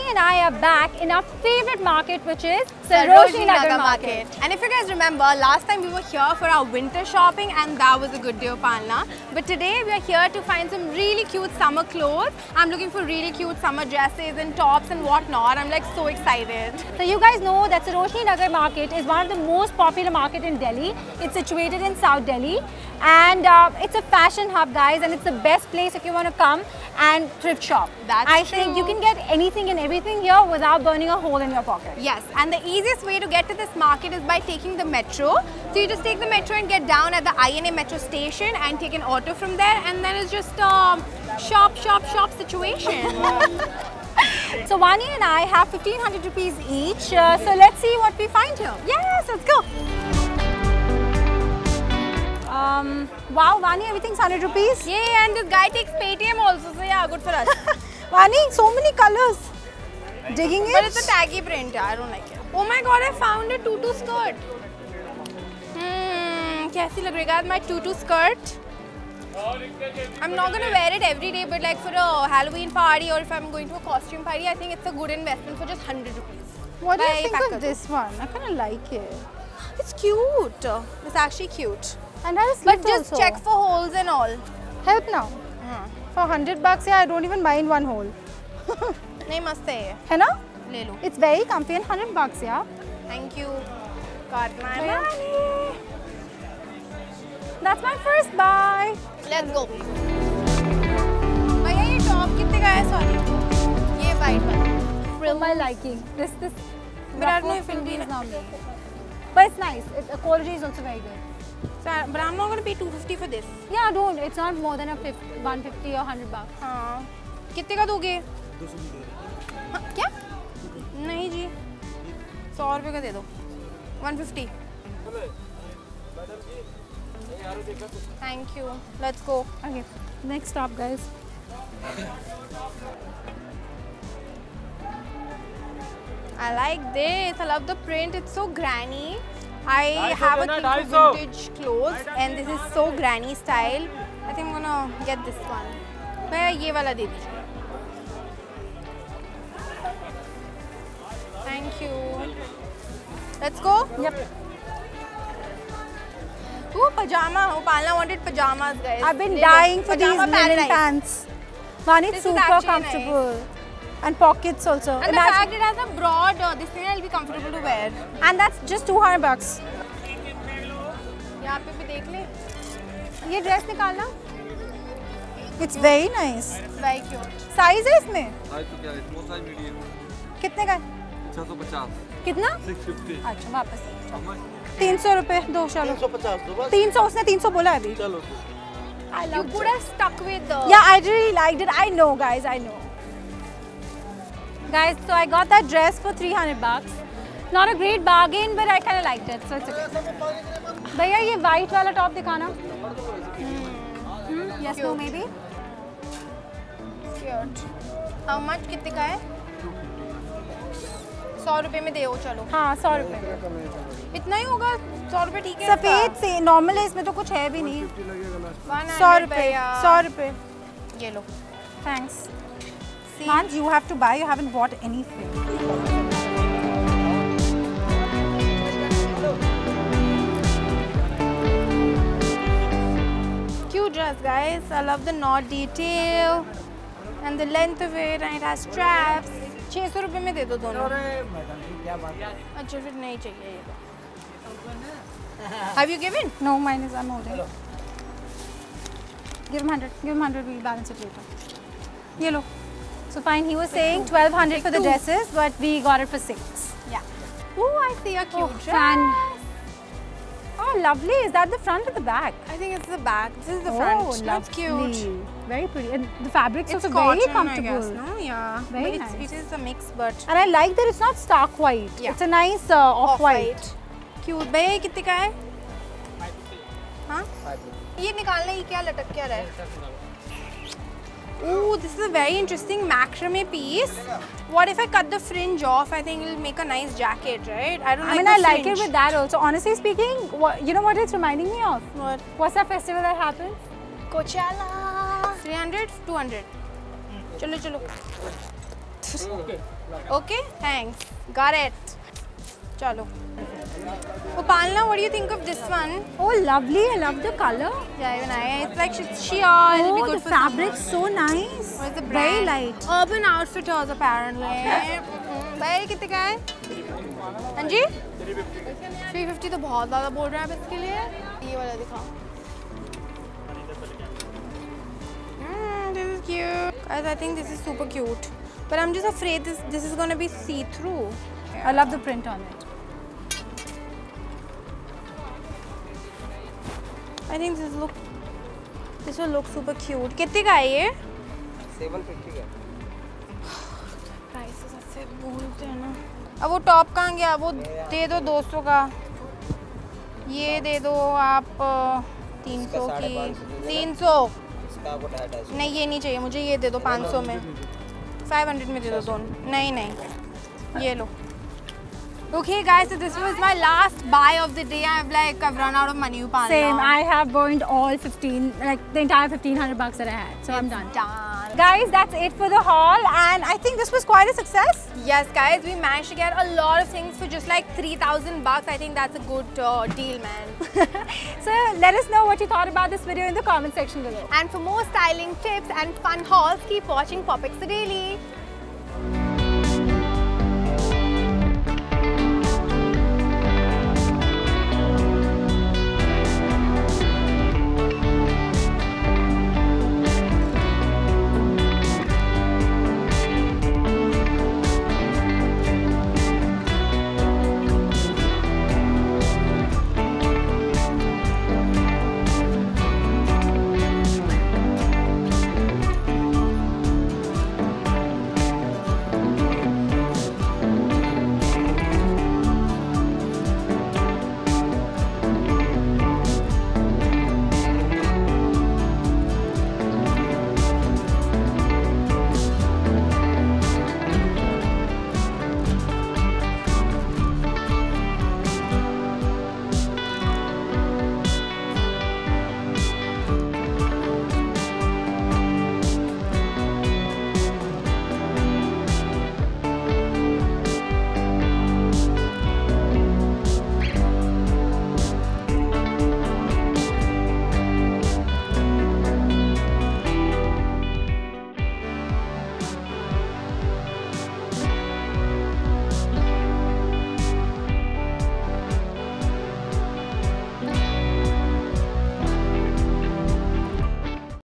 and I are back in our favorite market, which is Sarojini Nagar market. And if you guys remember, last time we were here for our winter shopping and that was a good day, Upalina. But today we are here to find some really cute summer clothes. I'm looking for really cute summer dresses and tops and whatnot. I'm like so excited. So you guys know that Sarojini Nagar market is one of the most popular market in Delhi. It's situated in South Delhi and it's a fashion hub, guys, and it's the best place if you want to come and thrift shop. I think you can get anything and everything here without burning a hole in your pocket. Yes, and the easiest way to get to this market is by taking the metro. So you just take the metro and get down at the INA metro station and take an auto from there, and then it's just a shop situation. So Vani and I have 1500 rupees each. So let's see what we find here. Yes, let's go. Wow, Vani, everything's 100 rupees. Yeah, and this guy takes Paytm also, so yeah, good for us. Vani, so many colors. Digging it? But it's a taggy print, I don't like it. Oh my god, I found a tutu skirt. Kaisi lag rahi hai my tutu skirt? I'm not gonna wear it every day, but like for a Halloween party or if I'm going to a costume party, I think it's a good investment for just 100 rupees. What do you think of this one? I kind of like it. It's cute. It's actually cute. And that is but just check for holes and all. Help now. For 100 bucks, yeah, I don't even mind one hole. नहीं मस्त है ये. है ना? ले लो. It's very comfy and 100 bucks, yeah. Thank you. Got my money. That's my first buy. Let's go. भैया ये top कितने का है? Sorry. ये white वाला. For my liking. This. But I don't know if it'll be not me. But it's nice. The quality is also very good. So, but I'm not going to pay 250 for this. Yeah, don't. It's not more than 150 or 100 bucks. हाँ. कितने का दोगे? 200 हाँ, क्या? नहीं जी. 100 रुपए का दे दो. 150. Thank you. Let's go. Okay. Next stop, guys. I like this. I love the print. It's so granny. I have a thing for vintage clothes and this is so granny style. I think I'm gonna get this one. मैं ये वाला दे दीजिए. Thank you. Let's go. Yep. Ooh, pajama. Upalina wanted pajamas, guys. I've been dying for these linen pants. One, it's super comfortable. Nice. And pockets also. And the fact it has a broad, this thing will be comfortable to wear. And that's just 200 bucks. यहाँ पे भी देख ले. ये dress निकालना. It's very nice. It's very cute. Size है इसमें? Size तो क्या है? Small size medium. कितने का है? 650. कितना? 650. अच्छा वापस. 300 रुपए दो चलो. 350 दो बस. 300 उसने 300 बोला है अभी. चलो. You could have stuck with the. Yeah, I really liked it. I know, guys. I know. Guys, so I got that dress for 300 bucks. Not a great bargain, but I kind of liked it, so it's okay. भैया ये white वाला top दिखाना. Yes, no, maybe. Cute. How much? कितने का है? 100 रुपए में दे हो चलो. हाँ 100 रुपए. इतना ही होगा. 100 रुपए ठीक है. सफेद से नॉर्मल है इसमें तो कुछ है भी नहीं. 100 रुपए. 100 रुपए. ये लो. Thanks. Man, you have to buy. You haven't bought anything. Cute dress, guys. I love the knot detail and the length of it, and it has straps. 600 रुपए में दे दो दोनों. अच्छा फिर नहीं चाहिए ये. Have you given? No, mine is I'm holding. Give him 100. Give him 100. We'll balance it later. ये लो. So fine, he was saying 1200 for the dresses, but we got it for 6. Yeah. Oh, I see a cute dress. Fan. Oh, lovely. Is that the front or the back? I think it's the back. This is the front. Oh, That's cute. Very pretty. And the fabric's also cotton, very comfortable. I guess, no? Yeah. Very nice. It is a mix, but. And I like that it's not stark white. Yeah. It's a nice off-white. Cute. भैया ये कितने का है? हाँ? ये निकालना ये क्या लटक क्या रहा है? Oh, this is a very interesting macrame piece. What if I cut the fringe off? I think it'll make a nice jacket, right? I don't. I like it with that also. Honestly speaking, you know what it's reminding me of? What? What's that festival that happens? Coachella. 300, 200. चलो चलो. Okay, thanks. Got it. Chalo. Upalina, what do you think of this one? Oh, lovely. I love the color. Yeah, even I. It's like sheer. It'll be Oh, good the for fabric's so nice. What is the Very brand? light. Urban Outfitters apparently. भाई कितने का है? हाँ जी? 350 तो बहुत ज़्यादा बोल रहा है अब इसके लिए. ये वाला दिखाओ. This is cute. Guys, I think this is super cute. But I'm just afraid this is gonna be see-through. I love the print on it. I think this will look super cute. कितने का है ये? 750 का. Prices ऐसे बोलते हैं ना. अब वो टॉप कहाँ गया? वो दे दो 200 का. ये दे दो आप 300 की. 300. नहीं ये नहीं चाहिए मुझे. ये दे दो 500 में. 500 में दे दो दोनों. नहीं ये लो. Okay guys, so this was my last buy of the day. I've run out of money. Same. I have burned all 15, like the entire 1500 bucks that I had. So I'm done. Guys, that's it for the haul, and I think this was quite a success. Yes, guys, we managed to get a lot of things for just like 3,000 bucks. I think that's a good deal, man. So let us know what you thought about this video in the comment section below. And for more styling tips and fun hauls, keep watching POPxo Daily.